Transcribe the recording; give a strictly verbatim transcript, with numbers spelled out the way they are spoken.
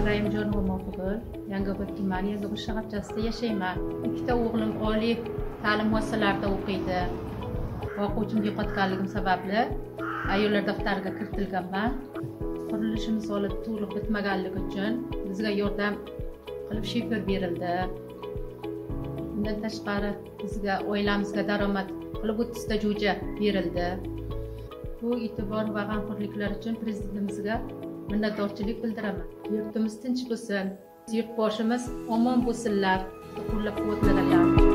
Ibrahimjonova Mohibul, Yangiobod tumani Yangiobod shaharchasida yashayman. Ikkita o'g'lim oliy ta'lim muassasalarida o'qiydi. O'quvchim yo'qotganligim sababli ayollar daftariga kiritilganman. Qurilishimiz hali to'liq bitmaganligi uchun bizga yordam qilib shifer berildi. Bundan tashqari bizga oilamizga daromad qilib o'ttizta jo'ja berildi. Bu e'tibor va g'amxo'rliklar uchun prezidentimizga minnatdorchilik bildiraman. Yurtimiz tinch bo'lsin, yurtboshimiz omon bo'lsinlar. Qo'llab-quvvatlanglar.